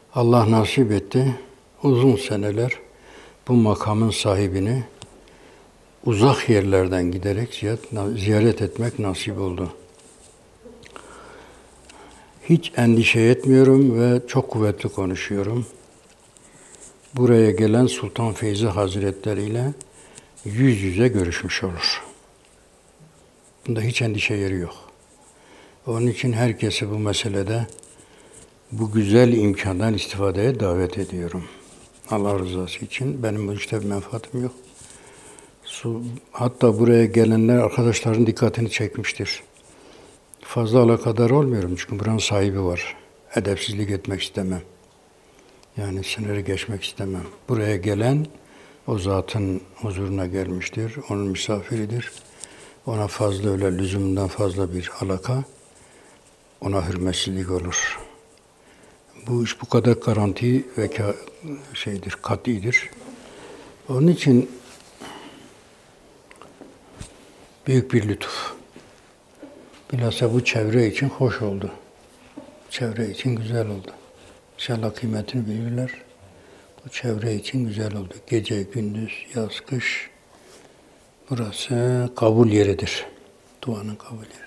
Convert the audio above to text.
Allah nasip etti. Uzun seneler bu makamın sahibini uzak yerlerden giderek ziyaret etmek nasip oldu. Hiç endişe etmiyorum ve çok kuvvetli konuşuyorum. Buraya gelen Sultan Feyzi Hazretleri ile yüz yüze görüşmüş olur. Bunda hiç endişe yeri yok. Onun için herkesi bu meselede bu güzel imkandan istifadeye davet ediyorum. Allah rızası için. Benim bu işte bir menfaatim yok. Hatta buraya gelenler arkadaşların dikkatini çekmiştir. Fazla alakadar olmuyorum çünkü buranın sahibi var. Edepsizlik etmek istemem. Yani sınırı geçmek istemem. Buraya gelen o zatın huzuruna gelmiştir. Onun misafiridir. Ona fazla öyle lüzumdan fazla bir alaka, ona hürmetsizlik olur. Bu iş bu kadar garanti ve katidir. Onun için büyük bir lütuf. Bilhassa bu çevre için hoş oldu. Çevre için güzel oldu. İnşallah kıymetini bilirler. Bu çevre için güzel oldu. Gece, gündüz, yaz, kış. Burası kabul yeridir. Duanın kabul yeri.